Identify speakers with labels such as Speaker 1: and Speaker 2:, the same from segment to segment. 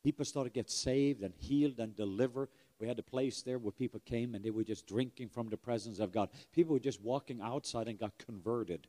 Speaker 1: People started to get saved and healed and delivered. We had a place there where people came and they were just drinking from the presence of God. People were just walking outside and got converted.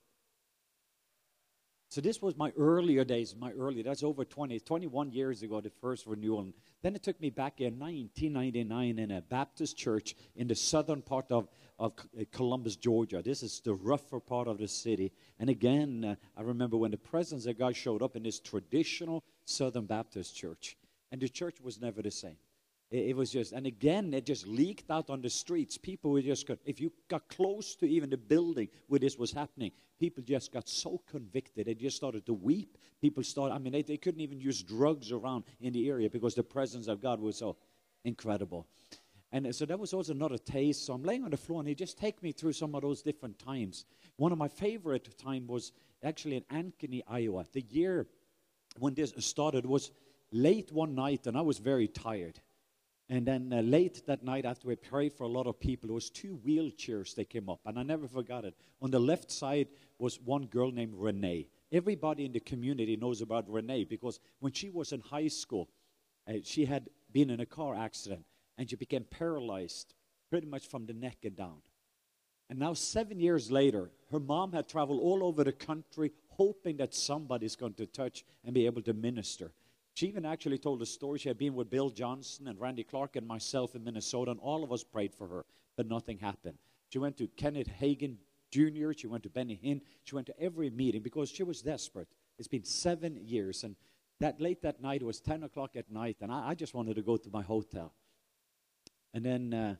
Speaker 1: So this was my earlier days, that's over 21 years ago, the first renewal. And then it took me back in 1999 in a Baptist church in the southern part of Columbus, Georgia. This is the rougher part of the city. And again, I remember when the presence of God showed up in this traditional Southern Baptist church. And the church was never the same. It was just, and again, it just leaked out on the streets. People were just, if you got close to even the building where this was happening, people just got so convicted. They just started to weep. People started, they couldn't even use drugs around in the area because the presence of God was so incredible. And so that was also another taste. So I'm laying on the floor, and he just take me through some of those different times. One of my favorite time was actually in Ankeny, Iowa. The year when this started was late one night, and I was very tired. And then late that night, after we prayed for a lot of people, there was 2 wheelchairs that came up, and I never forgot it. On the left side was one girl named Renee. Everybody in the community knows about Renee because when she was in high school, she had been in a car accident, and she became paralyzed pretty much from the neck and down. And now 7 years later, her mom had traveled all over the country hoping that somebody's going to touch and be able to minister. She even actually told a story. She had been with Bill Johnson and Randy Clark and myself in Minnesota, and all of us prayed for her, but nothing happened. She went to Kenneth Hagin Jr., she went to Benny Hinn, she went to every meeting because she was desperate. It's been 7 years, and late that night, it was 10 o'clock at night, and I just wanted to go to my hotel. And then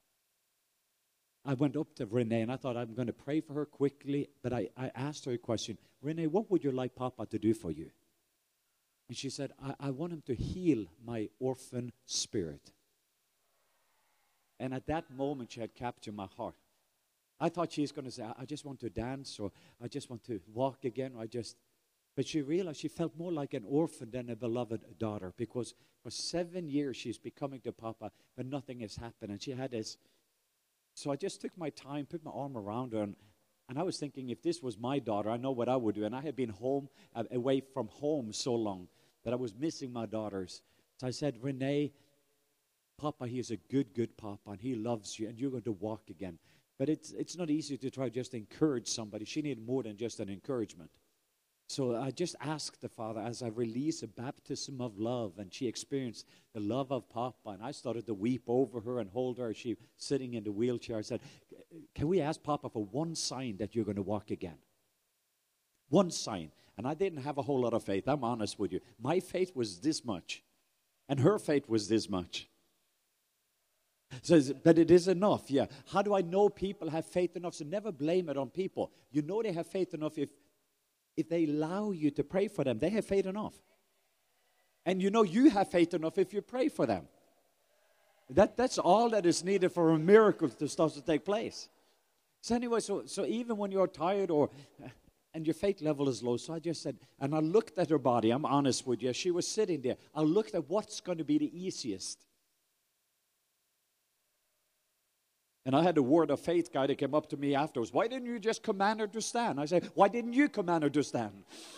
Speaker 1: I went up to Renee, and I thought I'm going to pray for her quickly, but I asked her a question. Renee, what would you like Papa to do for you? And she said, I want him to heal my orphan spirit. And at that moment, she had captured my heart. I thought she was going to say, I just want to dance, or I just want to walk again, but she realized she felt more like an orphan than a beloved daughter, because for 7 years she's been coming to Papa, but nothing has happened. And she had this. So I just took my time, put my arm around her, and I was thinking, if this was my daughter, I know what I would do. And I had been away from home so long that I was missing my daughters. So I said, Renee, Papa, he is a good, good Papa, and he loves you, and you're going to walk again. But it's not easy to try just to encourage somebody. She needed more than just an encouragement. So I just asked the Father, as I released a baptism of love, and she experienced the love of Papa, and I started to weep over her and hold her. She sitting in the wheelchair. I said, can we ask Papa for one sign that you're going to walk again? One sign. And I didn't have a whole lot of faith. I'm honest with you. My faith was this much, and her faith was this much. So, but it is enough, yeah. How do I know people have faith enough? So never blame it on people. You know they have faith enough if they allow you to pray for them. They have faith enough. And you know you have faith enough if you pray for them. That's all that is needed for a miracle to start to take place. So anyway, so even when you're tired and your faith level is low, so I just said, and I looked at her body. I'm honest with you. She was sitting there. I looked at what's going to be the easiest. And I had a word of faith guy that came up to me afterwards. Why didn't you just command her to stand? I said, why didn't you command her to stand?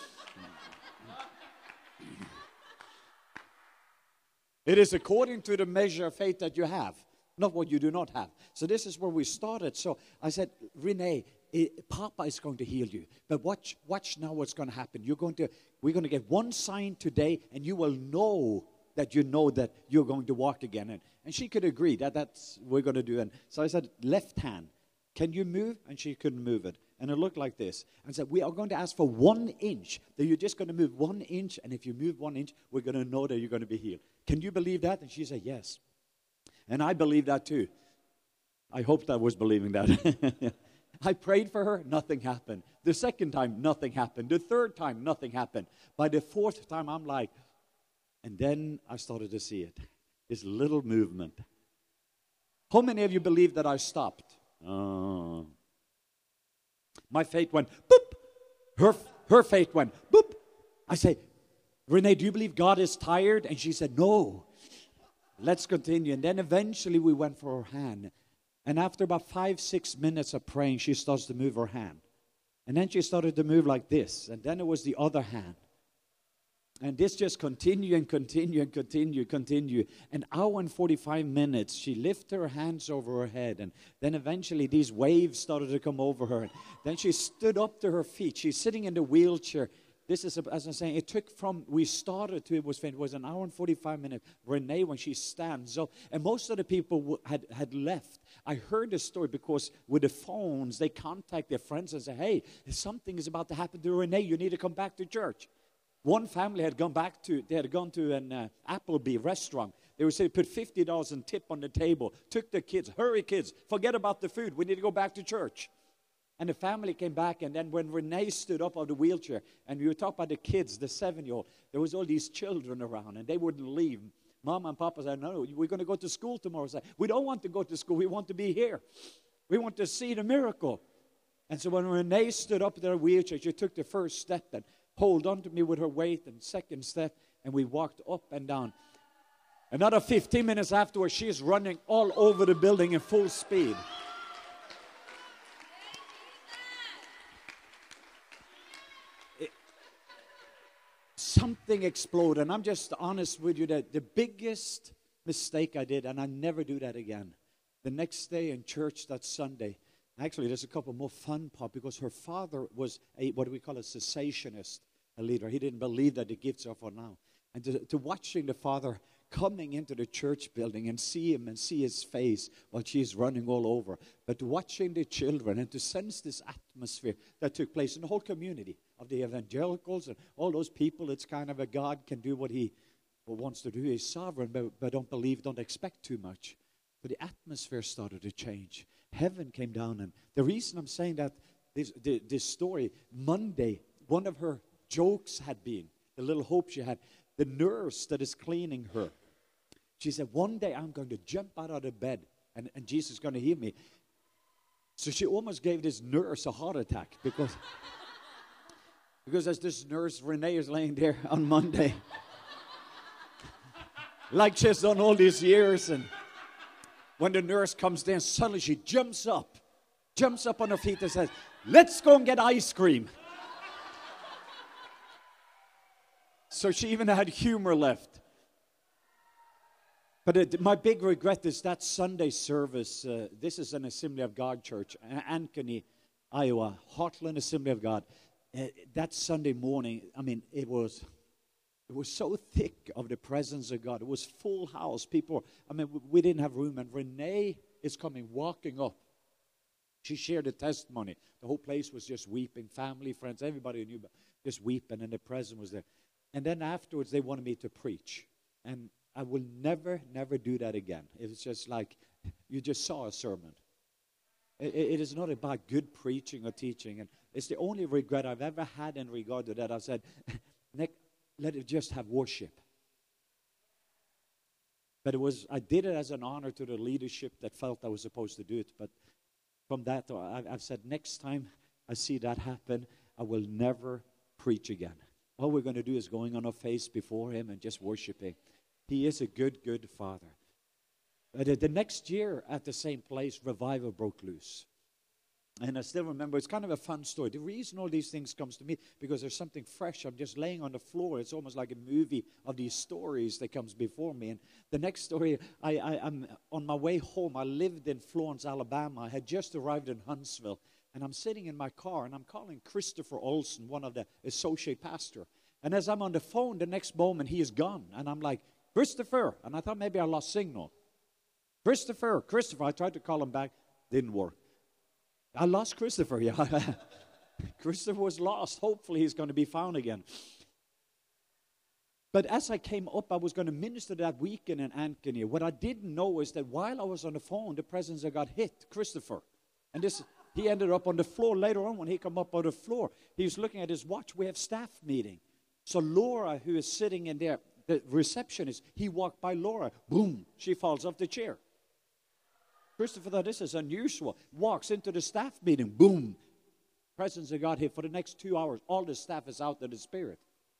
Speaker 1: It is according to the measure of faith that you have, not what you do not have. So this is where we started. So I said, Renee, Papa is going to heal you. But watch now what's going to happen. We're going to get one sign today, and you will know that you're going to walk again. And she could agree that's what we're going to do. And so I said, left hand, can you move? And she couldn't move it. And it looked like this. And said, we are going to ask for 1 inch, that you're just going to move 1 inch. And if you move 1 inch, we're going to know that you're going to be healed. Can you believe that? And she said, yes. And I believe that too. I hoped I was believing that. I prayed for her, nothing happened. The second time, nothing happened. The third time, nothing happened. By the fourth time, I'm like, and then I started to see it. This little movement. How many of you believe that I stopped? Oh. My faith went, boop. Her faith went, boop. I say, Renee, do you believe God is tired? And she said, no. Let's continue. And then eventually we went for her hand. And after about 5-6 minutes of praying, she starts to move her hand. And then she started to move like this. And then it was the other hand. And this just continue and continue and continue. An hour and 45 minutes, she lifted her hands over her head. And then eventually these waves started to come over her. And then she stood up to her feet. She's sitting in the wheelchair. This is, as I'm saying, it took from, we started to, it was an hour and 45 minutes. Renee, when she stands up, and most of the people had left. I heard the story because with the phones, they contact their friends and say, hey, something is about to happen to Renee. You need to come back to church. One family had gone to an Applebee restaurant. They would say, put $50 in tip on the table, took the kids, hurry kids, forget about the food, we need to go back to church. And the family came back, and then when Renee stood up out of the wheelchair, and we were talking about the kids, the 7-year-old, there was all these children around, and they wouldn't leave. Mom and Papa said, no, we're going to go to school tomorrow. I said, we don't want to go to school, we want to be here. We want to see the miracle. And so when Renee stood up in her wheelchair, she took the first step and hold on to me with her weight, and second step, and we walked up and down. Another 15 minutes afterwards, she's running all over the building in full speed. Something exploded, and I'm just honest with you that the biggest mistake I did, and I never do that again. The next day in church that Sunday, actually there's a couple more fun part because her father was what we call a cessationist, a leader. He didn't believe that the gifts are for now. And to watching the father coming into the church building and see him and see his face while she's running all over, but watching the children and to sense this atmosphere that took place in the whole community of the evangelicals and all those people. It's kind of a God can do what he wants to do. He's sovereign, but don't expect too much. But the atmosphere started to change. Heaven came down, and the reason I'm saying that this story, Monday, one of her jokes had been, the little hope she had, the nurse that is cleaning her. She said, one day I'm going to jump out of the bed and Jesus is going to heal me. So she almost gave this nurse a heart attack because as this nurse, Renee, is laying there on Monday, like she's done all these years, and when the nurse comes in, suddenly she jumps up on her feet and says, let's go and get ice cream. So she even had humor left. But my big regret is that Sunday service. This is an Assembly of God church, Ankeny, Iowa, Heartland Assembly of God. That Sunday morning, I mean, it was so thick of the presence of God. It was full house. People, I mean, we didn't have room. And Renee is coming, walking up. She shared a testimony. The whole place was just weeping. Family, friends, everybody knew, but just weeping, and the presence was there. And then afterwards, they wanted me to preach. And I will never do that again. It's just like you just saw a sermon. It is not about good preaching or teaching. And it's the only regret I've ever had in regard to that. I said, Nick, let it just have worship. But I did it as an honor to the leadership that felt I was supposed to do it. But from that, I've said, next time I see that happen, I will never preach again. All we're going to do is going on our face before him and just worshiping. He is a good, good Father. The next year at the same place, revival broke loose. And I still remember, it's kind of a fun story. The reason all these things comes to me, because there's something fresh. I'm just laying on the floor. It's almost like a movie of these stories that comes before me. And the next story, I'm on my way home. I lived in Florence, Alabama. I had just arrived in Huntsville. And I'm sitting in my car, and I'm calling Christopher Olson, one of the associate pastor. And as I'm on the phone, the next moment, he is gone. And I'm like, Christopher. And I thought maybe I lost signal. Christopher. I tried to call him back. Didn't work. I lost Christopher, yeah. Christopher was lost. Hopefully he's going to be found again. But as I came up, I was going to minister that weekend in Ankeny. What I didn't know is that while I was on the phone, the presence of God hit Christopher. And he ended up on the floor later on. When he came up on the floor, he was looking at his watch. We have staff meeting. So Laura, who is sitting in there, the receptionist, he walked by Laura. Boom, she falls off the chair. Christopher thought, this is unusual. Walks into the staff meeting. Boom. Presence of God here for the next 2 hours. All the staff is out in the spirit.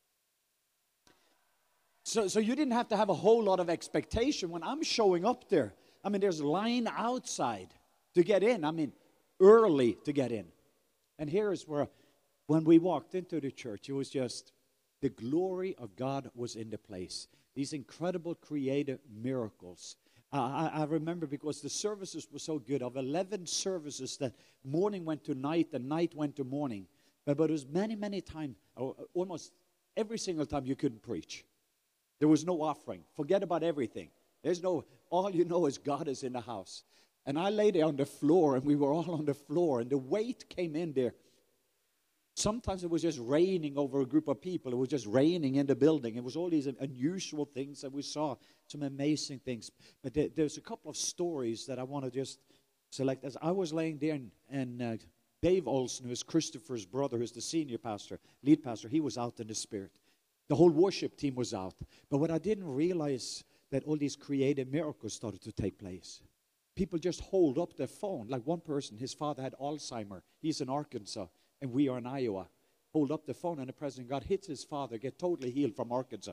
Speaker 1: So you didn't have to have a whole lot of expectation when I'm showing up there. I mean, there's a line outside to get in. I mean, early to get in. And here is where, when we walked into the church, it was just The glory of God was in the place. These incredible creative miracles. I remember because the services were so good. Of 11 services, that morning went to night and night went to morning. But it was many, many times, almost every single time you couldn't preach. There was no offering. Forget about everything. All you know is God is in the house. And I lay there on the floor, and we were all on the floor, and the weight came in there. Sometimes it was just raining over a group of people. It was just raining in the building. It was all these unusual things that we saw, some amazing things. But there's a couple of stories that I want to just select. As I was laying there, and Dave Olson, who is Christopher's brother, who's the senior pastor, lead pastor, he was out in the Spirit. The whole worship team was out. But what I didn't realize, that all these creative miracles started to take place. People just hold up their phone. Like one person, his father had Alzheimer. He's in Arkansas, and we are in Iowa. Hold up the phone, and the President God hits his father, get totally healed from Arkansas.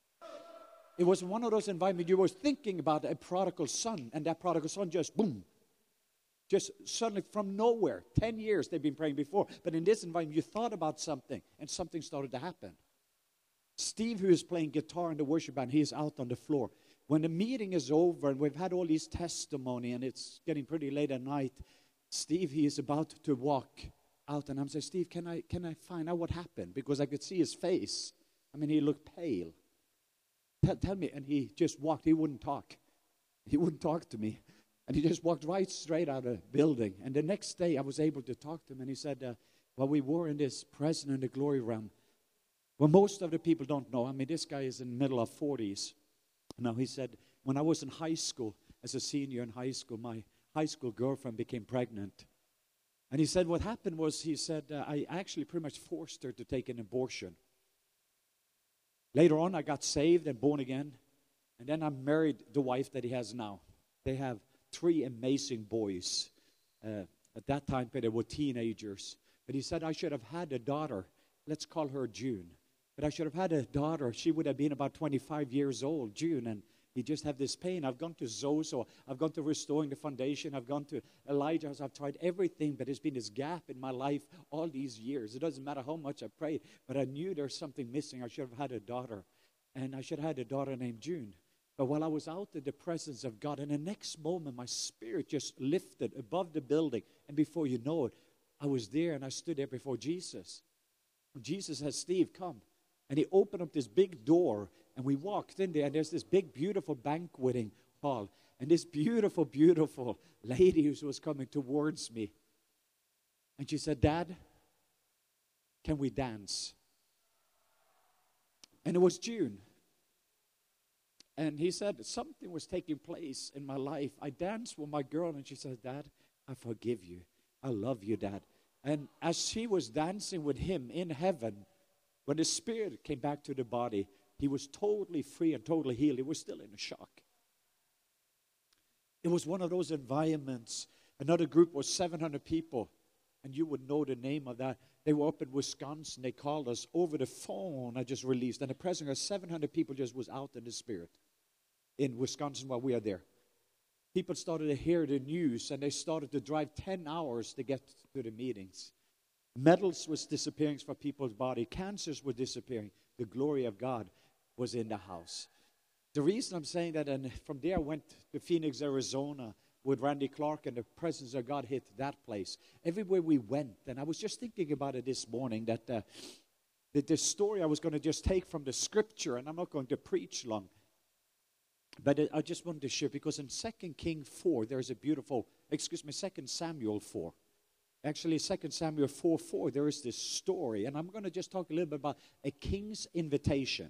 Speaker 1: It was one of those environments you were thinking about a prodigal son, and that prodigal son just, boom, just suddenly from nowhere. 10 years they've been praying before. But in this environment, you thought about something, and something started to happen. Steve, who is playing guitar in the worship band, he is out on the floor. When the meeting is over and we've had all these testimony and it's getting pretty late at night, Steve, he is about to walk out, and I'm saying, Steve, can I find out what happened? Because I could see his face. I mean, he looked pale. Tell me. And he just walked. He wouldn't talk. He wouldn't talk to me. And he just walked right straight out of the building. And the next day I was able to talk to him, and he said, well, we were in this present in the glory realm. Well, most of the people don't know. I mean, this guy is in the middle of 40s. Now, he said, when I was in high school, as a senior in high school, my high school girlfriend became pregnant. And he said what happened was, he said, I actually pretty much forced her to take an abortion. Later on, I got saved and born again. And then I married the wife that he has now. They have 3 amazing boys. At that time, they were teenagers. But he said, I should have had a daughter. Let's call her June. But I should have had a daughter. She would have been about 25 years old, June, and he just had this pain. I've gone to Zozo. I've gone to Restoring the Foundation. I've gone to Elijah's. I've tried everything, but there's been this gap in my life all these years. It doesn't matter how much I prayed, but I knew there's something missing. I should have had a daughter, and I should have had a daughter named June. But while I was out in the presence of God, in the next moment, my spirit just lifted above the building, and before you know it, I was there, and I stood there before Jesus. Jesus said, Steve, come. And he opened up this big door, and we walked in there, and there's this big, beautiful banqueting hall. And this beautiful, beautiful lady who was coming towards me. And she said, Dad, can we dance? And it was June. And he said, something was taking place in my life. I danced with my girl, and she said, Dad, I forgive you. I love you, Dad. And as she was dancing with him in heaven, when the spirit came back to the body, he was totally free and totally healed. He was still in a shock. It was one of those environments. Another group was 700 people, and you would know the name of that. They were up in Wisconsin. They called us over the phone. I just released. And the president of 700 people just was out in the spirit in Wisconsin while we are there. People started to hear the news, and they started to drive 10 hours to get to the meetings. Metals was disappearing from people's body. Cancers were disappearing. The glory of God was in the house. The reason I'm saying that, and from there I went to Phoenix, Arizona with Randy Clark, and the presence of God hit that place. Everywhere we went, and I was just thinking about it this morning, that the story I was going to just take from the scripture, and I'm not going to preach long, but I just wanted to share, because in 2 King 4, there's a beautiful, 2 Samuel 4. Actually, 2 Samuel 4:4, there is this story. And I'm going to just talk a little bit about a king's invitation.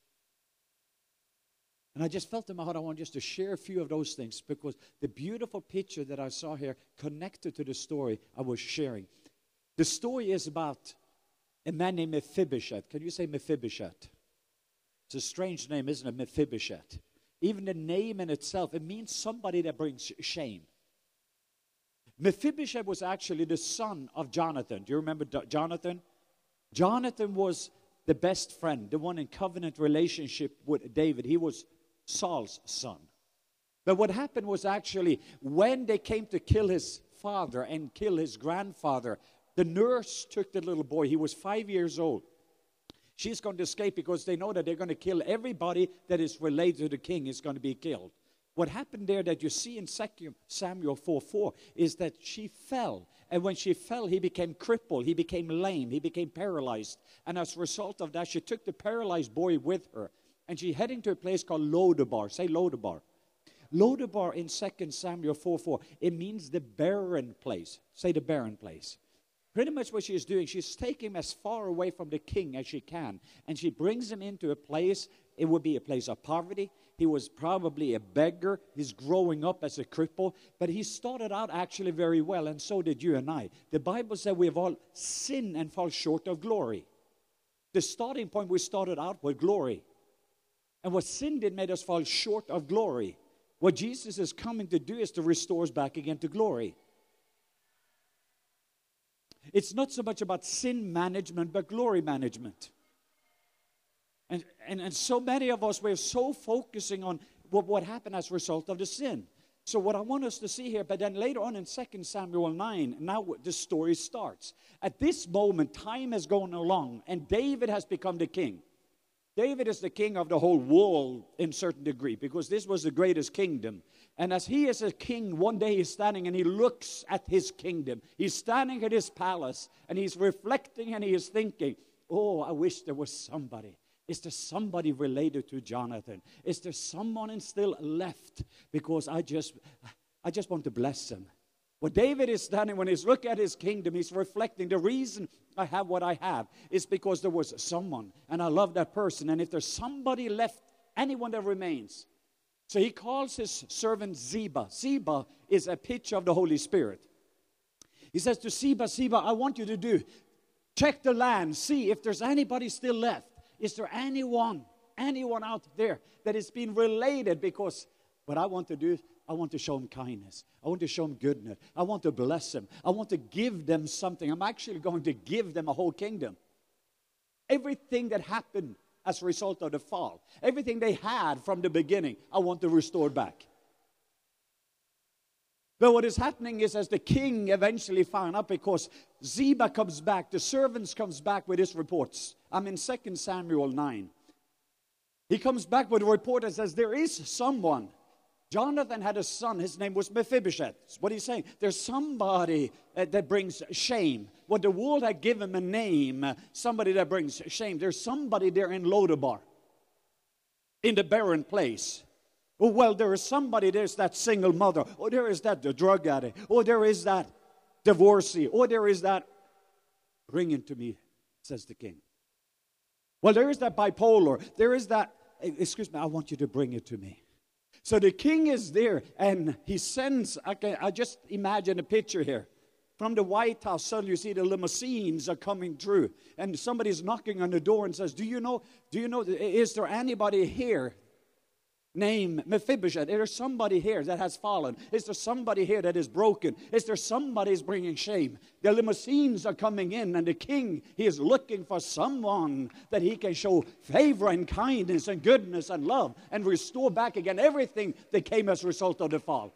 Speaker 1: And I just felt in my heart I want just to share a few of those things, because the beautiful picture that I saw here connected to the story I was sharing. The story is about a man named Mephibosheth. Can you say Mephibosheth? It's a strange name, isn't it, Mephibosheth? Even the name in itself, it means somebody that brings shame. Mephibosheth was actually the son of Jonathan. Do you remember Jonathan? Jonathan was the best friend, the one in covenant relationship with David. He was Saul's son. But what happened was, actually, when they came to kill his father and kill his grandfather, the nurse took the little boy. He was 5 years old. She's going to escape because they know that they're going to kill everybody that is related to the king is going to be killed. What happened there that you see in 2 Samuel 4:4 is that she fell. And when she fell, he became crippled. He became lame. He became paralyzed. And as a result of that, she took the paralyzed boy with her. And she heading to a place called Lodebar. Say Lodebar. Lodebar in 2 Samuel 4:4. It means the barren place. Say the barren place. Pretty much what she's doing, she's taking him as far away from the king as she can. And she brings him into a place, it would be a place of poverty. He was probably a beggar. He's growing up as a cripple. But he started out actually very well, and so did you and I. The Bible said we have all sinned and fall short of glory. The starting point, we started out with glory. And what sin did made us fall short of glory. What Jesus is coming to do is to restore us back again to glory. It's not so much about sin management, but glory management. And so many of us, we're so focusing on what happened as a result of the sin. So what I want us to see here, but then later on in 2 Samuel 9, now the story starts. At this moment, time has gone along, and David has become the king. David is the king of the whole world in a certain degree, because this was the greatest kingdom. And as he is a king, one day he's standing and he looks at his kingdom. He's standing at his palace and he's reflecting and he is thinking, oh, I wish there was somebody. Is there somebody related to Jonathan? Is there someone still left? Because I just want to bless him. When David is standing, when he's looking at his kingdom, he's reflecting, the reason I have what I have is because there was someone, and I love that person. And if there's somebody left, anyone that remains. So he calls his servant Ziba. Ziba is a picture of the Holy Spirit. He says to Ziba, Ziba, I want you to check the land, see if there's anybody still left. Is there anyone out there that is being related? Because what I want to do, I want to show him kindness. I want to show him goodness. I want to bless them. I want to give them something. I'm actually going to give them a whole kingdom. Everything that happened as a result of the fall, everything they had from the beginning, I want to restore back. But what is happening is, as the king eventually found out, because Ziba comes back, the servants comes back with his reports. I'm in 2 Samuel 9. He comes back with a report that says there is someone. Jonathan had a son, his name was Mephibosheth. What he's saying, there's somebody that brings shame. When the world had given him a name, somebody that brings shame. There's somebody there in Lodebar, in the barren place. Oh, well, there is somebody, there's that single mother. Oh, there is that the drug addict. Oh, there is that divorcee. Oh, there is that. Bring him to me, says the king. Well, there is that bipolar. There is that, excuse me, I want you to bring it to me. So the king is there, and he sends, I just imagine a picture here. From the White House, suddenly you see the limousines are coming through. And somebody's knocking on the door and says, do you know, is there anybody here named Mephibosheth? Is there somebody here that has fallen? Is there somebody here that is broken? Is there somebody who's bringing shame? The limousines are coming in, and the king, he is looking for someone that he can show favor and kindness and goodness and love and restore back again everything that came as a result of the fall.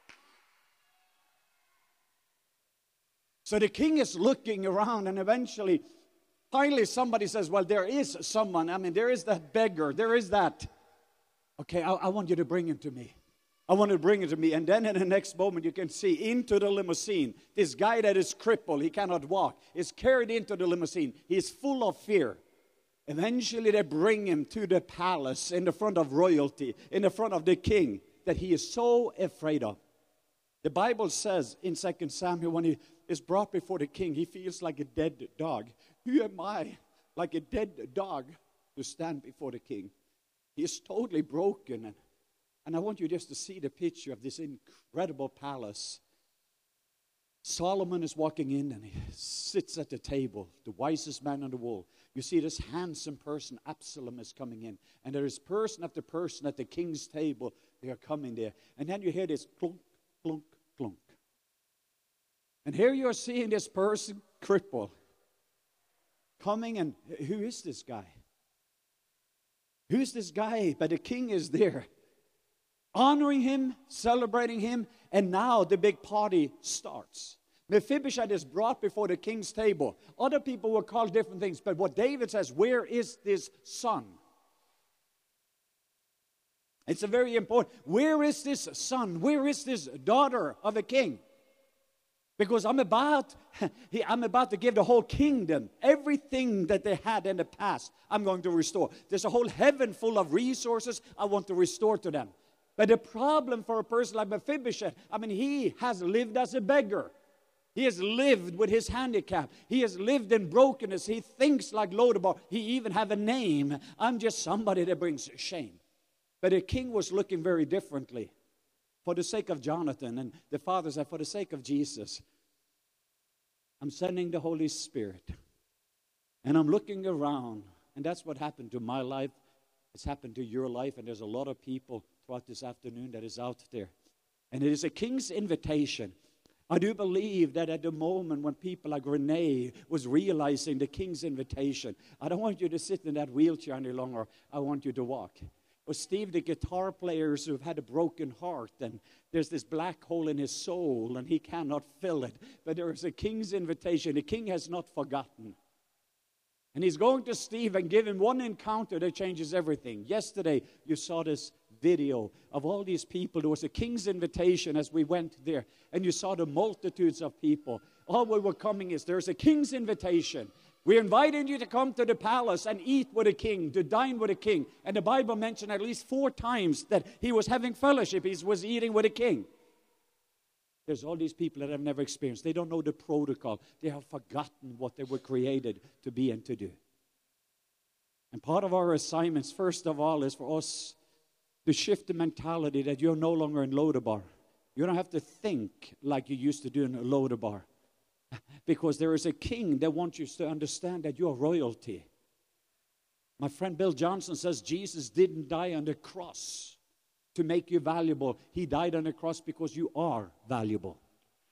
Speaker 1: So the king is looking around, and finally somebody says, well, there is someone. I mean, there is that beggar. There is that. Okay, I want you to bring him to me. I want to bring him to me. And then in the next moment, you can see into the limousine, this guy that is crippled, he cannot walk, is carried into the limousine. He's full of fear. Eventually, they bring him to the palace in the front of royalty, in the front of the king that he is so afraid of. The Bible says in 2 Samuel, when he is brought before the king, he feels like a dead dog. Who am I, like a dead dog, to stand before the king? He is totally broken. And I want you just to see the picture of this incredible palace. Solomon is walking in, and he sits at the table, the wisest man on the wall. You see this handsome person, Absalom, is coming in. And there is person after person at the king's table. They are coming there. And then you hear this clunk, clunk, clunk. And here you are seeing this person, cripple, coming, and who is this guy? Who's this guy? But the king is there, honoring him, celebrating him, and now the big party starts. Mephibosheth is brought before the king's table. Other people were called different things, but what David says, where is this son? It's a very important, where is this son? Where is this daughter of a king? Because I'm about to give the whole kingdom, everything that they had in the past, I'm going to restore. There's a whole heaven full of resources I want to restore to them. But the problem for a person like Mephibosheth, he has lived as a beggar. He has lived with his handicap. He has lived in brokenness. He thinks like Lodabar. He even have a name. I'm just somebody that brings shame. But the king was looking very differently. For the sake of Jonathan, and the father said, for the sake of Jesus, I'm sending the Holy Spirit. And I'm looking around. And that's what happened to my life. It's happened to your life. And there's a lot of people throughout this afternoon that is out there. And it is a king's invitation. I do believe that at the moment when people like Renee was realizing the king's invitation, I don't want you to sit in that wheelchair any longer. I want you to walk. Or Steve, the guitar players who've had a broken heart, and there's this black hole in his soul, and he cannot fill it. But there is a king's invitation. The king has not forgotten. And he's going to Steve and give him one encounter that changes everything. Yesterday, you saw this video of all these people. There was a king's invitation as we went there, and you saw the multitudes of people. All we were coming is, there's a king's invitation. We're inviting you to come to the palace and eat with a king, to dine with a king. And the Bible mentioned at least 4 times that he was having fellowship. He was eating with a king. There's all these people that have never experienced. They don't know the protocol. They have forgotten what they were created to be and to do. And part of our assignments, first of all, is for us to shift the mentality that you're no longer in Lodabar. You don't have to think like you used to do in Lodabar. Because there is a king that wants you to understand that you're royalty. My friend Bill Johnson says Jesus didn't die on the cross to make you valuable. He died on the cross because you are valuable.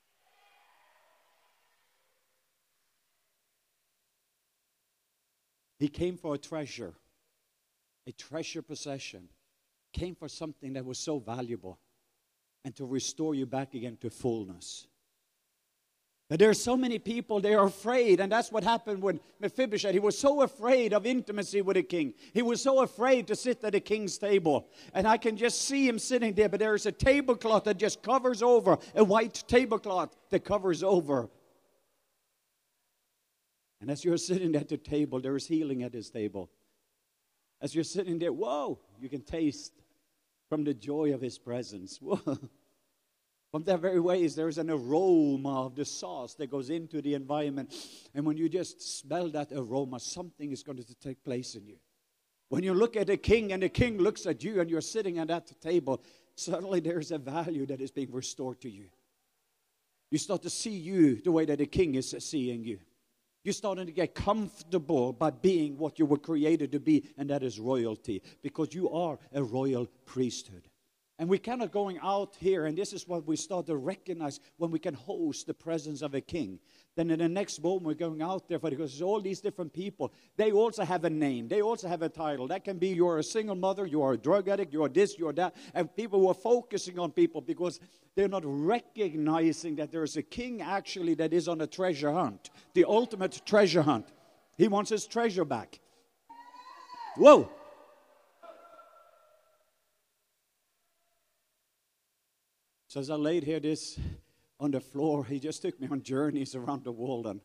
Speaker 1: He came for a treasure possession. Came for something that was so valuable and to restore you back again to fullness. But there are so many people, they are afraid, and that's what happened with Mephibosheth. He was so afraid of intimacy with the king. He was so afraid to sit at the king's table. And I can just see him sitting there, but there is a tablecloth that just covers over, a white tablecloth that covers over. And as you're sitting at the table, there is healing at his table. As you're sitting there, whoa, you can taste from the joy of his presence. Whoa. From that very ways, there's an aroma of the sauce that goes into the environment. And when you just smell that aroma, something is going to take place in you. When you look at the king and the king looks at you and you're sitting at that table, suddenly there's a value that is being restored to you. You start to see you the way that the king is seeing you. You're starting to get comfortable by being what you were created to be, and that is royalty, because you are a royal priesthood. And we cannot going out here, and this is what we start to recognize when we can host the presence of a king. Then in the next moment, we're going out there, because all these different people, they also have a name. They also have a title. That can be you're a single mother, you are a drug addict, you are this, you are that. And people who are focusing on people because they're not recognizing that there is a king actually that is on a treasure hunt, the ultimate treasure hunt. He wants his treasure back. Whoa! So as I laid here this on the floor, he just took me on journeys around the world. And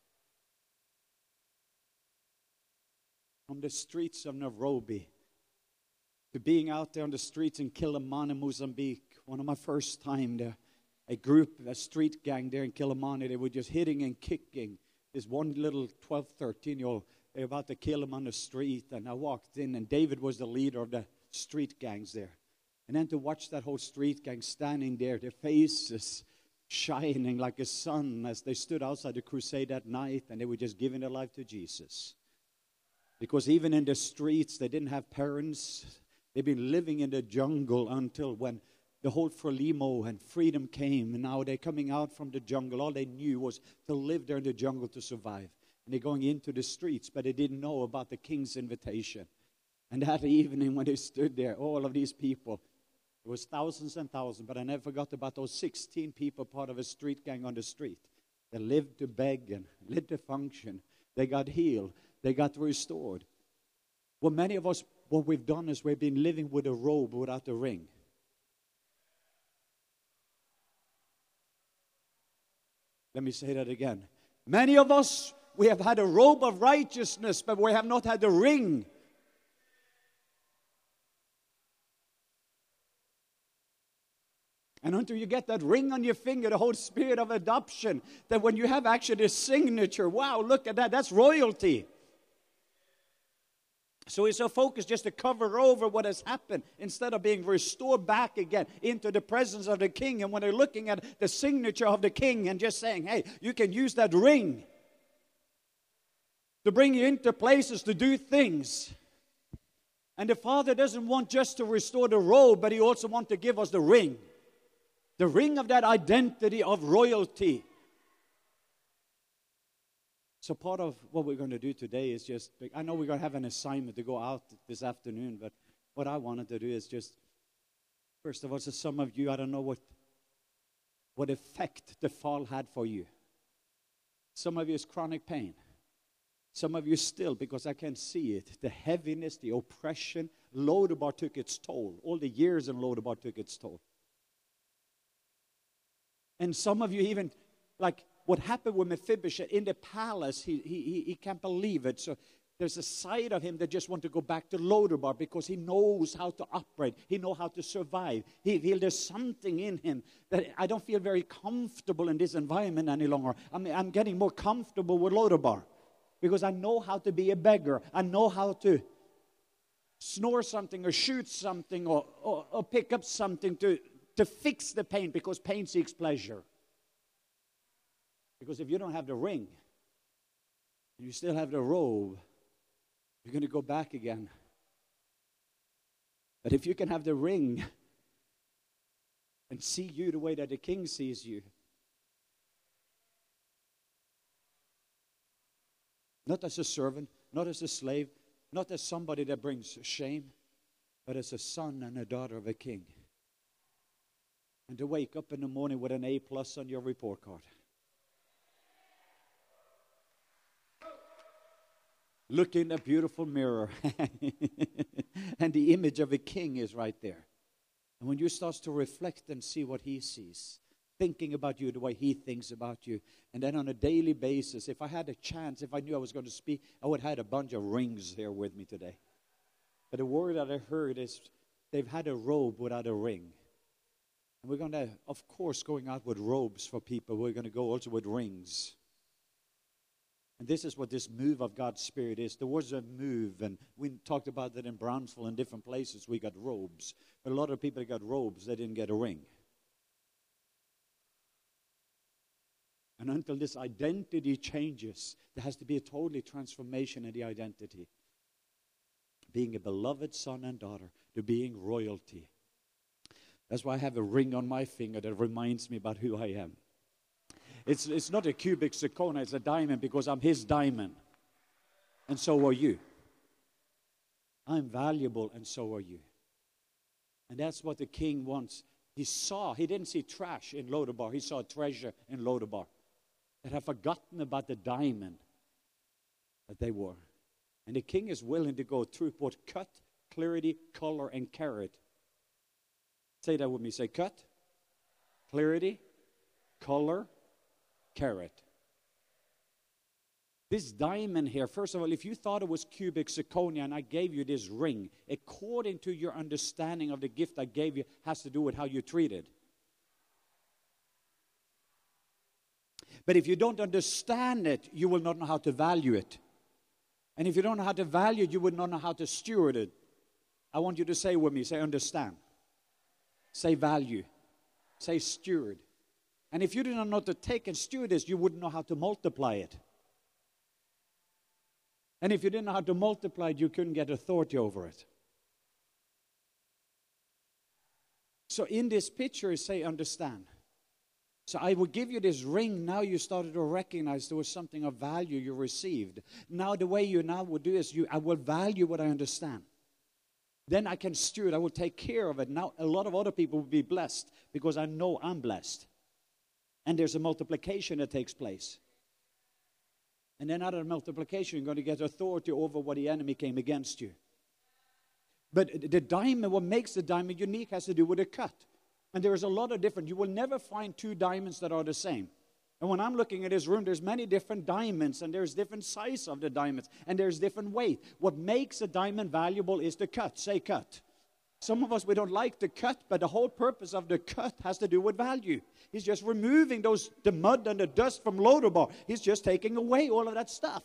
Speaker 1: from the streets of Nairobi to being out there on the streets in Kilimani, Mozambique. One of my first time there, a street gang there in Kilimani, they were just hitting and kicking. This one little 12, 13-year-old, they were about to kill him on the street. And I walked in, and David was the leader of the street gangs there. And then to watch that whole street gang standing there, their faces shining like a sun as they stood outside the crusade that night, and they were just giving their life to Jesus. Because even in the streets, they didn't have parents. They've been living in the jungle until when the whole Frelimo and freedom came. And now they're coming out from the jungle. All they knew was to live there in the jungle to survive. And they're going into the streets, but they didn't know about the king's invitation. And that evening when they stood there, all of these people, it was thousands and thousands, but I never forgot about those 16 people part of a street gang on the street. They lived to beg and lived to function. They got healed. They got restored. Well, many of us, what we've done is we've been living with a robe without a ring. Let me say that again. Many of us, we have had a robe of righteousness, but we have not had a ring. And until you get that ring on your finger, the whole spirit of adoption, that when you have actually a signature, wow, look at that, that's royalty. So we're so focused just to cover over what has happened instead of being restored back again into the presence of the king. And when they're looking at the signature of the king and just saying, hey, you can use that ring to bring you into places to do things. And the Father doesn't want just to restore the robe, but He also wants to give us the ring. The ring of that identity of royalty. So part of what we're going to do today is just, I know we're going to have an assignment to go out this afternoon, but what I wanted to do is just, first of all, so some of you, I don't know what effect the fall had for you. Some of you is chronic pain. Some of you still, because I can see it, the heaviness, the oppression. Lodabar took its toll. All the years in Lodabar took its toll. And some of you even, like what happened with Mephibosheth in the palace, he can't believe it. So there's a side of him that just wants to go back to Lodabar because he knows how to operate. He knows how to survive. He feels there's something in him that I don't feel very comfortable in this environment any longer. I'm getting more comfortable with Lodabar because I know how to be a beggar. I know how to snore something or shoot something or pick up something to fix the pain, because pain seeks pleasure. Because if you don't have the ring, and you still have the robe, you're going to go back again. But if you can have the ring and see you the way that the king sees you, not as a servant, not as a slave, not as somebody that brings shame, but as a son and a daughter of a king. And to wake up in the morning with an A+ on your report card. Look in a beautiful mirror. And the image of a king is right there. And when you start to reflect and see what he sees, thinking about you the way he thinks about you, and then on a daily basis, if I had a chance, if I knew I was going to speak, I would have had a bunch of rings here with me today. But the word that I heard is they've had a robe without a ring. And we're going to, of course, going out with robes for people. We're going to go also with rings. And this is what this move of God's Spirit is. There was a move, and we talked about that in Brownsville and different places. We got robes. But a lot of people got robes, they didn't get a ring. And until this identity changes, there has to be a totally transformation in the identity. Being a beloved son and daughter to being royalty. That's why I have a ring on my finger that reminds me about who I am. It's not a cubic zirconia, it's a diamond because I'm his diamond. And so are you. I'm valuable and so are you. And that's what the king wants. He didn't see trash in Lodabar, he saw treasure in Lodabar. That had forgotten about the diamond that they were. And the king is willing to go through both cut, clarity, color, and carat. Say that with me. Say cut, clarity, color, carat. This diamond here, first of all, if you thought it was cubic zirconia and I gave you this ring, according to your understanding of the gift I gave you, has to do with how you treat it. But if you don't understand it, you will not know how to value it. And if you don't know how to value it, you will not know how to steward it. I want you to say with me, say understand. Say value. Say steward. And if you didn't know to take and steward this, you wouldn't know how to multiply it. And if you didn't know how to multiply it, you couldn't get authority over it. So in this picture, say understand. So I will give you this ring. Now you started to recognize there was something of value you received. Now the way you now will do is I will value what I understand. Then I can steward. I will take care of it. Now a lot of other people will be blessed because I know I'm blessed. And there's a multiplication that takes place. And then out of the multiplication, you're going to get authority over what the enemy came against you. But the diamond, what makes the diamond unique has to do with the cut. And there's a lot of different. You will never find two diamonds that are the same. And when I'm looking at this room, there's many different diamonds, and there's different size of the diamonds, and there's different weight. What makes a diamond valuable is the cut. Say cut. Some of us, we don't like the cut, but the whole purpose of the cut has to do with value. He's just removing the mud and the dust from Lodabar. He's just taking away all of that stuff.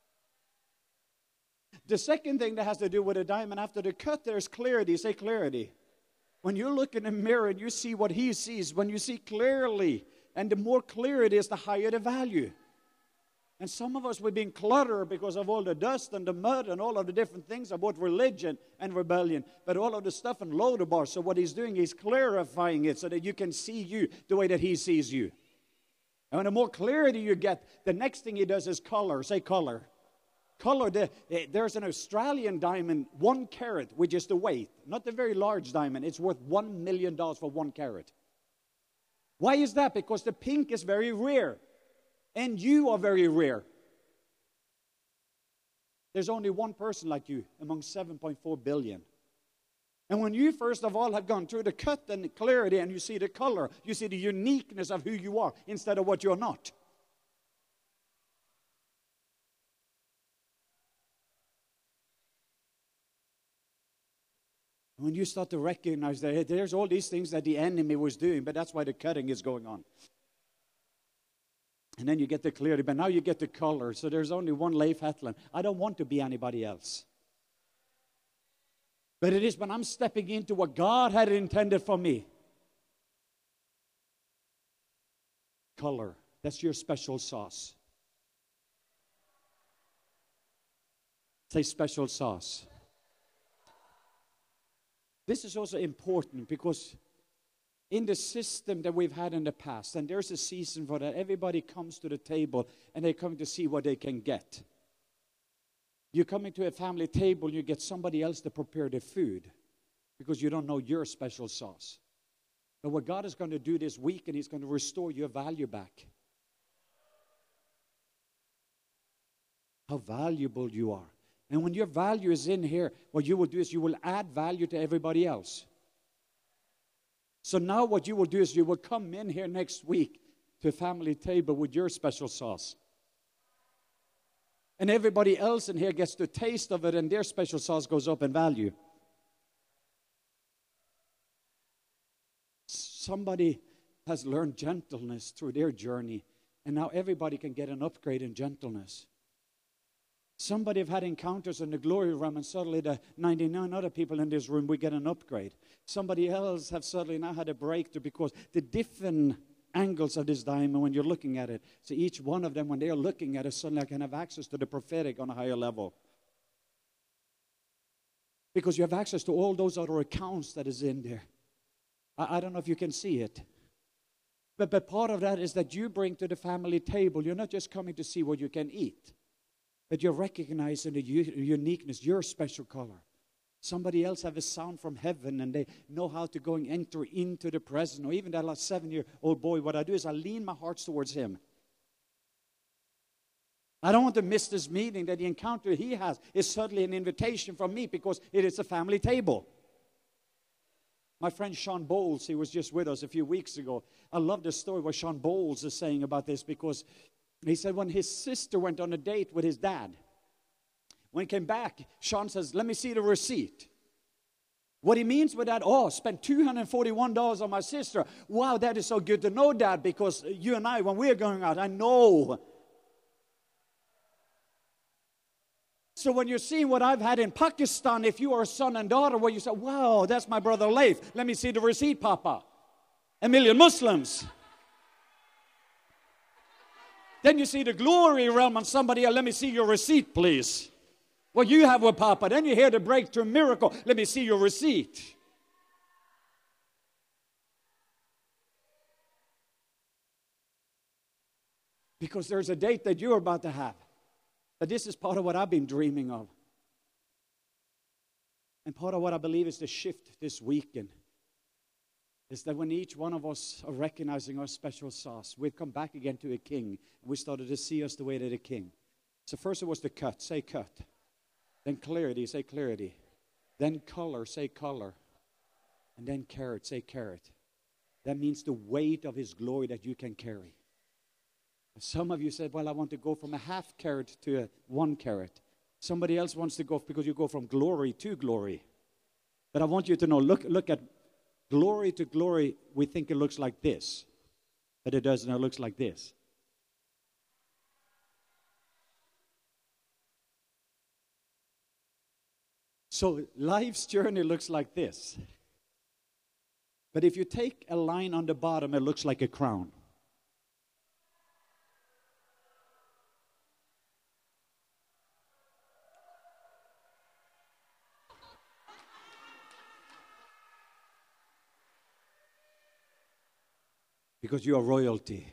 Speaker 1: The second thing that has to do with a diamond after the cut, there's clarity. Say clarity. When you look in the mirror and you see what he sees, when you see clearly, and the more clear it is, the higher the value. And some of us, we've been cluttered because of all the dust and the mud and all of the different things about religion and rebellion. But all of the stuff in Lodabar, so what he's doing, he's clarifying it so that you can see you the way that he sees you. And the more clarity you get, the next thing he does is color. Say color. Color. There's an Australian diamond, 1 carat, which is the weight. Not the very large diamond. It's worth $1 million for 1 carat. Why is that? Because the pink is very rare. And you are very rare. There's only one person like you among 7.4 billion. And when you, first of all, have gone through the cut and the clarity, and you see the color, you see the uniqueness of who you are instead of what you're not. When you start to recognize that there's all these things that the enemy was doing, but that's why the cutting is going on. And then you get the clarity, but now you get the color. So there's only one Leif Hetland. I don't want to be anybody else. But it is when I'm stepping into what God had intended for me. Color. That's your special sauce. Say special sauce. This is also important because in the system that we've had in the past, and there's a season for that, everybody comes to the table and they come to see what they can get. You're coming to a family table and you get somebody else to prepare the food because you don't know your special sauce. But what God is going to do this week, and he's going to restore your value back. How valuable you are. And when your value is in here, what you will do is you will add value to everybody else. So now what you will do is you will come in here next week to a family table with your special sauce. And everybody else in here gets the taste of it, and their special sauce goes up in value. Somebody has learned gentleness through their journey, and now everybody can get an upgrade in gentleness. Somebody have had encounters in the glory realm, and suddenly the 99 other people in this room, we get an upgrade. Somebody else have suddenly now had a breakthrough because the different angles of this diamond when you're looking at it. So each one of them, when they are looking at it, suddenly I can have access to the prophetic on a higher level. Because you have access to all those other accounts that is in there. I don't know if you can see it. But part of that is that you bring to the family table. You're not just coming to see what you can eat. But you're recognizing the uniqueness, your special color. Somebody else have a sound from heaven and they know how to go and enter into the presence. Or even that last 7-year-old boy, what I do is I lean my heart towards him. I don't want to miss this meeting, that the encounter he has is suddenly an invitation from me because it is a family table. My friend Sean Bowles, he was just with us a few weeks ago. I love the story what Sean Bowles is saying about this because he said when his sister went on a date with his dad, when he came back, Sean says, let me see the receipt. What he means with that, spent $241 on my sister. Wow, that is so good to know, Dad, because you and I, when we're going out, I know. So when you're seeing what I've had in Pakistan, if you are a son and daughter, where you say, wow, that's my brother Leif. Let me see the receipt, Papa. 1 million Muslims. Then you see the glory realm on somebody else. Let me see your receipt, please. What you have with Papa. Then you hear the breakthrough miracle. Let me see your receipt. Because there's a date that you're about to have. But this is part of what I've been dreaming of. And part of what I believe is the shift this weekend. is that when each one of us are recognizing our special sauce, we've come back again to a king. We started to see us the way that a king. So first it was the cut, say cut. Then clarity, say clarity. Then color, say color. And then carrot, say carrot. That means the weight of his glory that you can carry. Some of you said, well, I want to go from a half carat to a 1 carat. Somebody else wants to go because you go from glory to glory. But I want you to know, look at glory to glory. We think it looks like this, but it doesn't. It looks like this. So life's journey looks like this. But if you take a line on the bottom, it looks like a crown. Because you are royalty.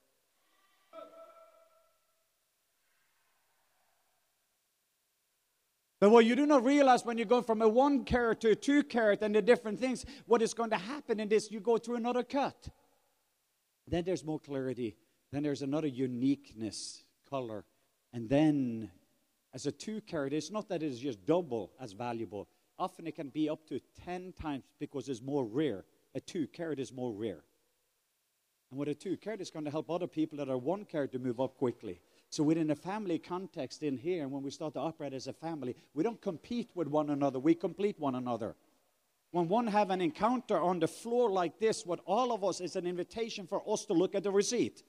Speaker 1: But what you do not realize when you go from a 1 carat to a 2 carat and the different things, what is going to happen in this, you go through another cut. Then there's more clarity. Then there's another uniqueness, color. And then as a 2 carat, it's not that it is just double as valuable. Often it can be up to 10 times because it's more rare. A 2 carat is more rare. And with a 2 carat, it's going to help other people that are 1 carat to move up quickly. So within a family context in here, and when we start to operate as a family, we don't compete with one another. We complete one another. When one have an encounter on the floor like this, what all of us is an invitation for us to look at the receipt.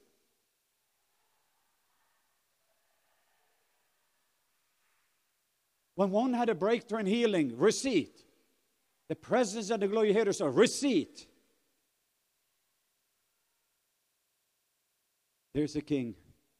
Speaker 1: When one had a breakthrough in healing, receipt. The presence of the glory here is a receipt. There's a king.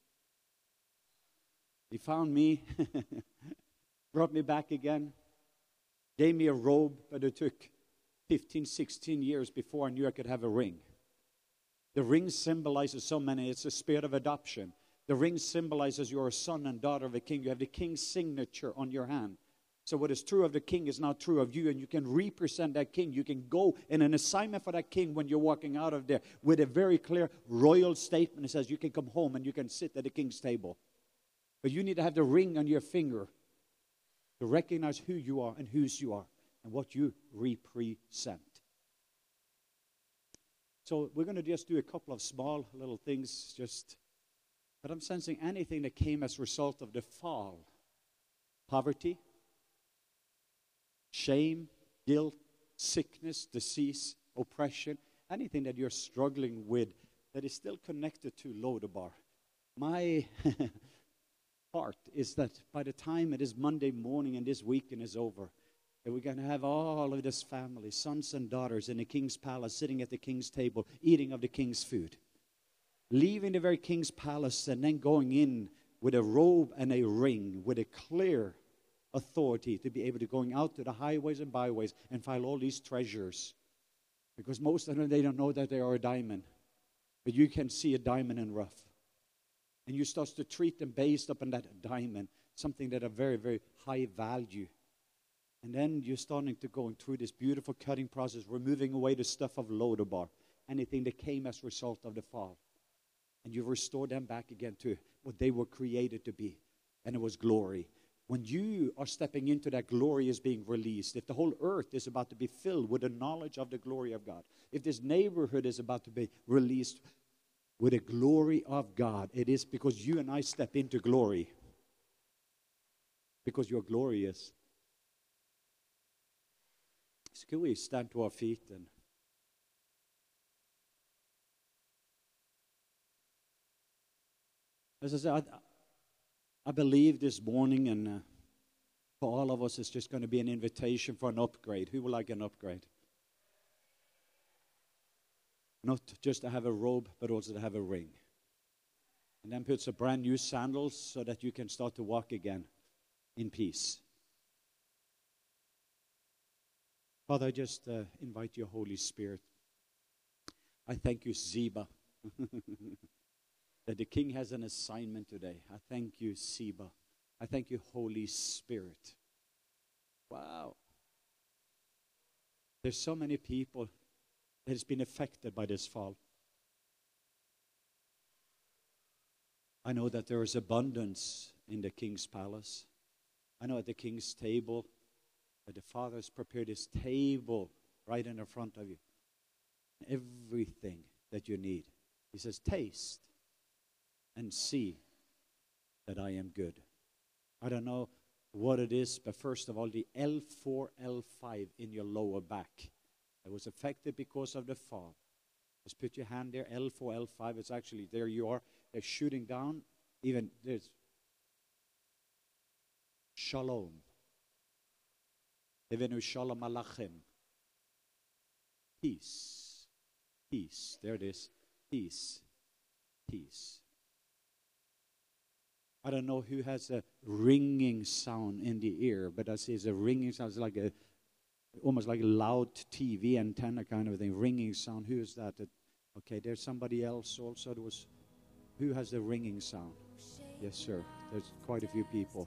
Speaker 1: He found me, brought me back again, gave me a robe, but it took 15, 16 years before I knew I could have a ring. The ring symbolizes so many. It's the spirit of adoption. The ring symbolizes you're a son and daughter of a king. You have the king's signature on your hand. So what is true of the king is not true of you, and you can represent that king. You can go in an assignment for that king when you're walking out of there with a very clear royal statement. It says you can come home and you can sit at the king's table. But you need to have the ring on your finger to recognize who you are and whose you are and what you represent. So we're going to just do a couple of small little things, but I'm sensing anything that came as a result of the fall. Poverty, shame, guilt, sickness, disease, oppression, anything that you're struggling with that is still connected to Lodabar. My heart is that by the time it is Monday morning and this weekend is over, that we're going to have all of this family, sons and daughters in the king's palace, sitting at the king's table, eating of the king's food. Leaving the very king's palace and then going in with a robe and a ring, with a clear authority to be able to going out to the highways and byways and find all these treasures. Because most of them, they don't know that they are a diamond. But you can see a diamond in rough. And you start to treat them based upon that diamond, something that are very, very high value. And then you're starting to go through this beautiful cutting process, removing away the stuff of Lodabar, anything that came as a result of the fall. And you restore them back again to what they were created to be. And it was glory. When you are stepping into that, glory is being released. If the whole earth is about to be filled with the knowledge of the glory of God, if this neighborhood is about to be released with the glory of God, it is because you and I step into glory. Because you're glorious. So can we stand to our feet? And as I said, I believe this morning, and for all of us, it's just going to be an invitation for an upgrade. Who would like an upgrade? Not just to have a robe, but also to have a ring. And then put some brand new sandals so that you can start to walk again in peace. Father, I just invite your Holy Spirit. I thank you, Ziba, that the King has an assignment today. I thank you, Ziba. I thank you, Holy Spirit. Wow. There's so many people that has been affected by this fall. I know that there is abundance in the king's palace. I know at the king's table that the Father has prepared his table right in the front of you. Everything that you need. He says, taste and see that I am good. I don't know what it is, but first of all, the L4, L5 in your lower back that was affected because of the fall. Just put your hand there, L4, L5. It's actually, there you are. They're shooting down. Even there's Shalom. Evenu Shalom Alachem. Peace. Peace. There it is. Peace. Peace. I don't know who has a ringing sound in the ear, but I see it's a ringing sound. It's like almost like a loud TV antenna kind of thing. Ringing sound. Who is that? Okay, there's somebody else also. Who has the ringing sound? Yes, sir. There's quite a few people.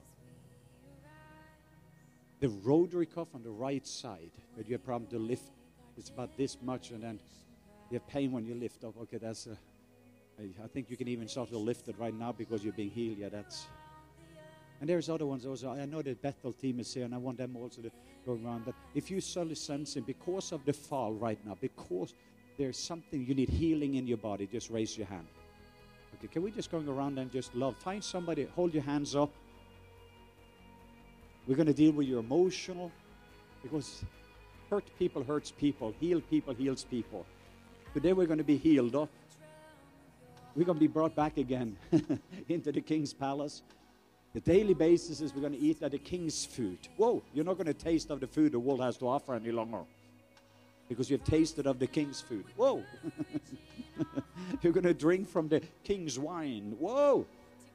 Speaker 1: The rotary cuff on the right side, but you have problem to lift. It's about this much, and then you have pain when you lift up. Okay, that's I think you can even start to lift it right now because you're being healed. Yeah, that's. And there's other ones also. I know the Bethel team is here, and I want them also to go around. But if you suddenly sensing because of the fall right now, because there's something you need healing in your body, just raise your hand. Okay, can we just go around and just love? Find somebody, hold your hands up. We're going to deal with your emotional, because hurt people hurts people, healed people heals people. Today we're going to be healed up. We're going to be brought back again into the king's palace. The daily basis is we're going to eat at the king's food. Whoa, you're not going to taste of the food the world has to offer any longer, because you've tasted of the king's food. Whoa. You're going to drink from the king's wine. Whoa.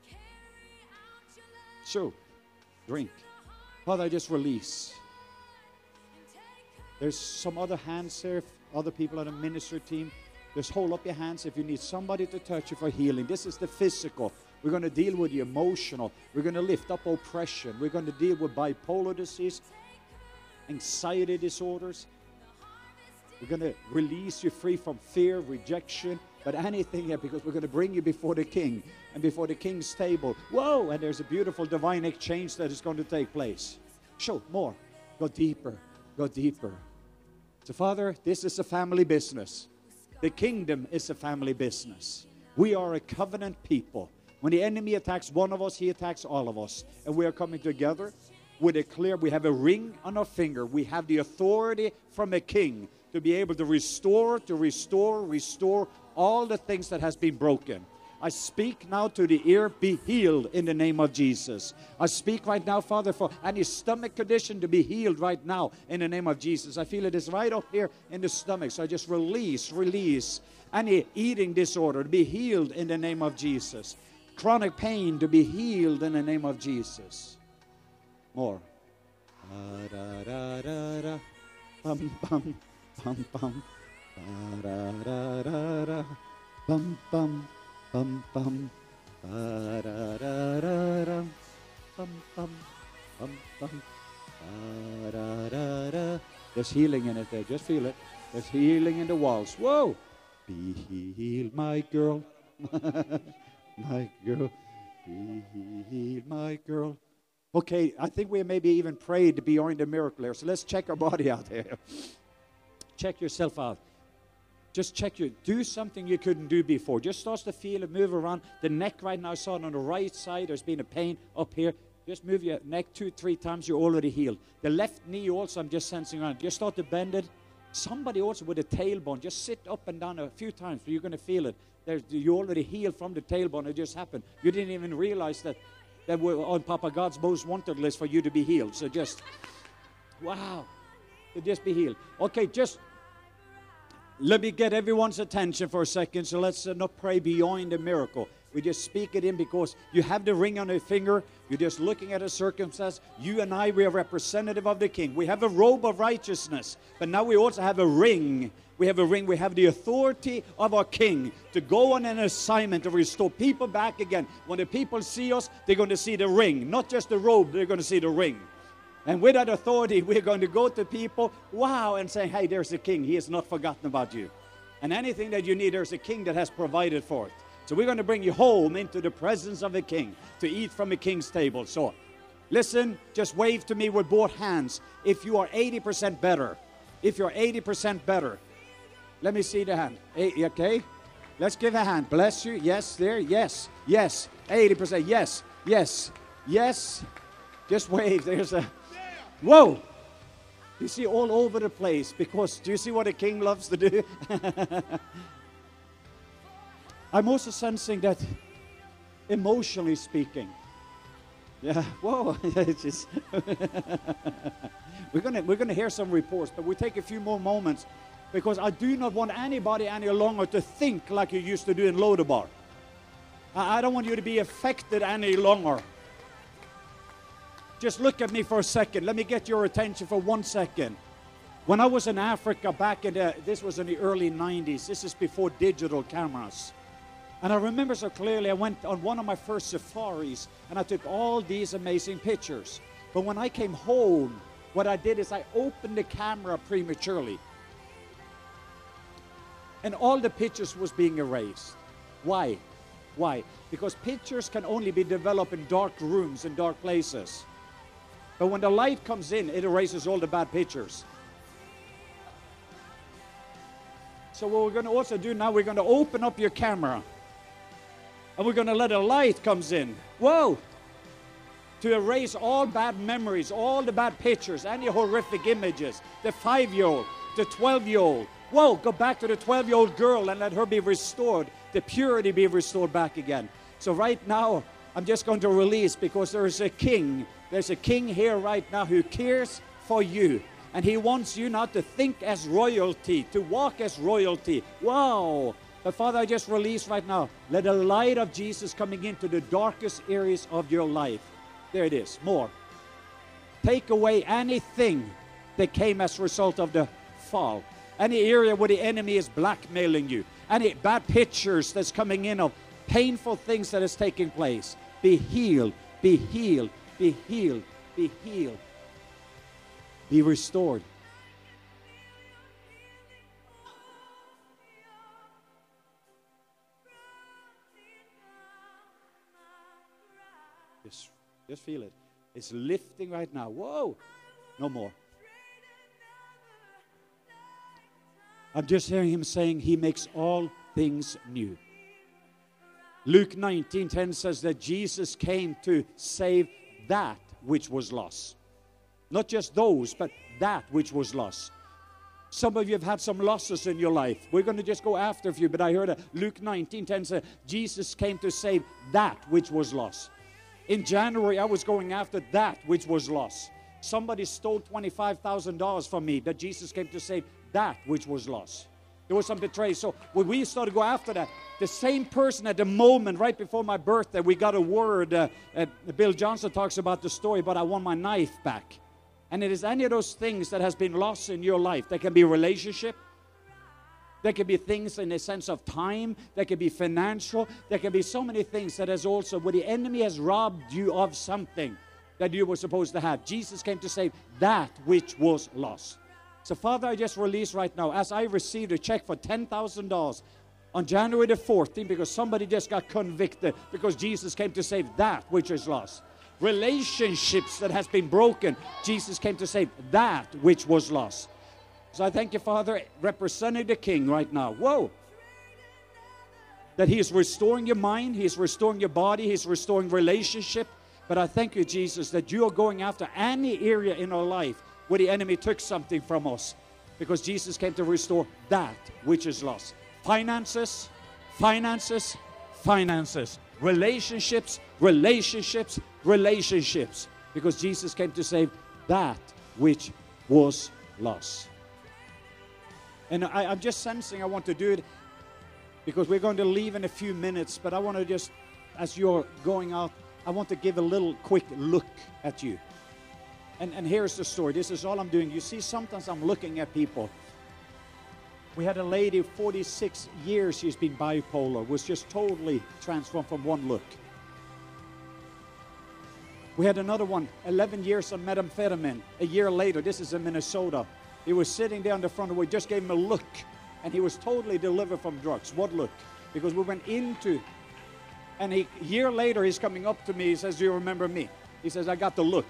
Speaker 1: So, drink. Father, I just release. There's some other hands there, other people on the ministry team. Just hold up your hands if you need somebody to touch you for healing. This is the physical. We're going to deal with the emotional. We're going to lift up oppression. We're going to deal with bipolar disease, anxiety disorders. We're going to release you free from fear, rejection, but anything here, because we're going to bring you before the king and before the king's table. Whoa, and there's a beautiful divine exchange that is going to take place. Show more. Go deeper. Go deeper. So, Father, this is a family business. The kingdom is a family business. We are a covenant people. When the enemy attacks one of us, he attacks all of us. And we are coming together with a clear, we have a ring on our finger. We have the authority from a king to be able to restore all the things that has been broken. I speak now to the ear, be healed in the name of Jesus. I speak right now, Father, for any stomach condition to be healed right now in the name of Jesus. I feel it is right up here in the stomach. So I just release any eating disorder to be healed in the name of Jesus. Chronic pain to be healed in the name of Jesus. More. Bum, bum, bum, bum. Bum, bum. Bum bum, ba da da da da, bum bum, bum bum, ba da da da. There's healing in it there. Just feel it. There's healing in the walls. Whoa! Be healed, my girl, my girl. Be healed, my girl. Okay, I think we maybe even prayed beyond the miracle here. So let's check our body out here. Check yourself out. Just check do something you couldn't do before. Just start to feel it, move around. The neck right now, I saw it on the right side. There's been a pain up here. Just move your neck 2-3 times. You're already healed. The left knee also, I'm just sensing around. Just start to bend it. Somebody also with a tailbone. Just sit up and down a few times. You're going to feel it. You're already healed from the tailbone. It just happened. You didn't even realize that we're on Papa God's most wanted list for you to be healed. So just, wow. So just be healed. Okay, just... let me get everyone's attention for a second, so let's not pray beyond the miracle. We just speak it in because you have the ring on your finger. You're just looking at a circumstance. You and I, we are representative of the king. We have a robe of righteousness, but now we also have a ring. We have a ring. We have the authority of our king to go on an assignment to restore people back again. When the people see us, they're going to see the ring. Not just the robe, they're going to see the ring. And with that authority, we're going to go to people, wow, and say, hey, there's a king. He has not forgotten about you. And anything that you need, there's a king that has provided for it. So we're going to bring you home into the presence of a king to eat from a king's table. So listen, just wave to me with both hands if you are 80% better. If you're 80% better. Let me see the hand. Okay? Let's give a hand. Bless you. Yes, there. Yes. Yes. 80%. Yes. Yes. Yes. Just wave. There's a... Whoa! You see, all over the place, because do you see what a king loves to do? I'm also sensing that, emotionally speaking, yeah, whoa, it's just we're gonna hear some reports, but we'll take a few more moments, because I do not want anybody any longer to think like you used to do in Lodabar. I don't want you to be affected any longer. Just look at me for a second. Let me get your attention for 1 second. When I was in Africa back in this was in the early 90s. This is before digital cameras. And I remember so clearly, I went on one of my first safaris, and I took all these amazing pictures. But when I came home, what I did is I opened the camera prematurely. And all the pictures was being erased. Why? Why? Because pictures can only be developed in dark rooms and dark places. But when the light comes in, it erases all the bad pictures. So what we're going to also do now, we're going to open up your camera. And we're going to let a light comes in. Whoa! To erase all bad memories, all the bad pictures, any horrific images. The 5-year-old, the 12-year-old. Whoa, go back to the 12-year-old girl and let her be restored. The purity be restored back again. So right now, I'm just going to release, because there is a king. There's a king here right now who cares for you. And he wants you not to think as royalty, to walk as royalty. Wow! But Father, I just release right now. Let the light of Jesus coming into the darkest areas of your life. There it is. More. Take away anything that came as a result of the fall. Any area where the enemy is blackmailing you. Any bad pictures that's coming in of painful things that is taking place. Be healed. Be healed. Be healed. Be healed. Be restored. Just feel it. It's lifting right now. Whoa! No more. I'm just hearing him saying he makes all things new. Luke 19:10 says that Jesus came to save that which was lost. Not just those, but that which was lost. Some of you have had some losses in your life. We're going to just go after a few, but I heard that Luke 19:10 said Jesus came to save that which was lost. In January, I was going after that which was lost. Somebody stole $25,000 from me, but Jesus came to save that which was lost. There was some betrayal. So when we started to go after that, the same person at the moment, right before my birthday, we got a word. Bill Johnson talks about the story, but I want my knife back. And it is any of those things that has been lost in your life. There can be relationship. There can be things in a sense of time. There can be financial. There can be so many things that has also, where the enemy has robbed you of something that you were supposed to have. Jesus came to save that which was lost. So Father, I just release right now, as I received a check for $10,000 on January the 14th, because somebody just got convicted, because Jesus came to save that which is lost. Relationships that has been broken, Jesus came to save that which was lost. So I thank you, Father, representing the King right now. Whoa! That He is restoring your mind, He is restoring your body, He is restoring relationship. But I thank you, Jesus, that you are going after any area in our life where the enemy took something from us, because Jesus came to restore that which is lost. Finances, finances, finances. Relationships, relationships, relationships. Because Jesus came to save that which was lost. And I'm just sensing I want to do it, because we're going to leave in a few minutes, but I want to just, as you're going out, I want to give a little quick look at you. And here's the story. This is all I'm doing. You see, sometimes I'm looking at people. We had a lady, 46 years she's been bipolar, was just totally transformed from one look. We had another one, 11 years on methamphetamine. A year later, this is in Minnesota. He was sitting there on the front, we just gave him a look, and he was totally delivered from drugs. What look? Because we went into, and a year later, he's coming up to me, he says, do you remember me? He says, I got the look.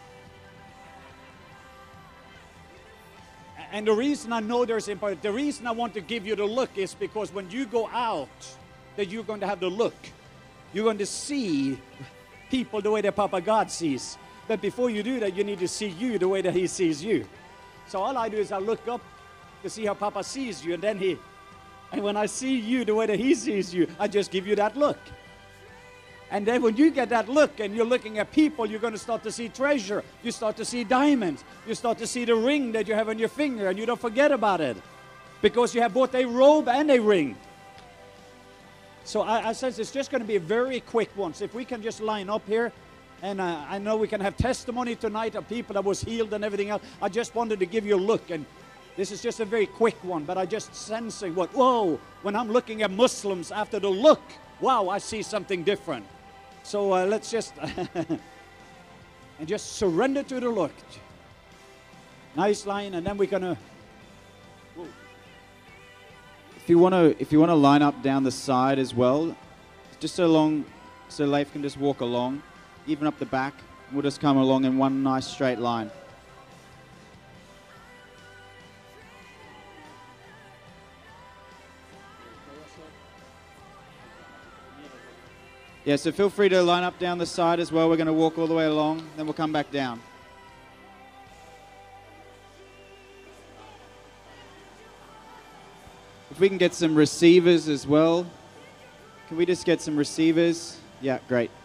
Speaker 1: And the reason I know there's important, the reason I want to give you the look is because when you go out, that you're going to have the look. You're going to see people the way that Papa God sees. But before you do that, you need to see you the way that He sees you. So all I do is I look up to see how Papa sees you, and when I see you the way that He sees you, I just give you that look. And then when you get that look and you're looking at people, you're going to start to see treasure. You start to see diamonds. You start to see the ring that you have on your finger, and you don't forget about it because you have both a robe and a ring. So I said it's just going to be a very quick one. So if we can just line up here, and I know we can have testimony tonight of people that was healed and everything else. I just wanted to give you a look, and this is just a very quick one, but I just sensing whoa, when I'm looking at Muslims after the look, wow, I see something different. So let's just, and just surrender to the look. Nice line, and then we're going to,
Speaker 2: If you want to line up down the side as well, just so Leif can just walk along, even up the back. We'll just come along in one nice straight line. Yeah, so feel free to line up down the side as well. We're going to walk all the way along, then we'll come back down. If we can get some receivers as well. Can we just get some receivers? Yeah, great.